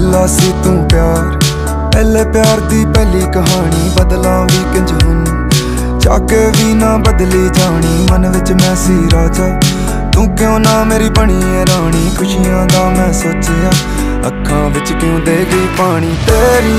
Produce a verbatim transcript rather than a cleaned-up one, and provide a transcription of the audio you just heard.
पहला सी तू प्यार, पहले प्यार दी पहली कहानी। बदला भी किंज हुन चाके भी ना बदली जानी। मन विच मैं सी राजा, तू क्यों ना मेरी बनी है रानी। खुशियां दा मैं सोचिया, अखां विच क्यों दे गई पानी। तेरी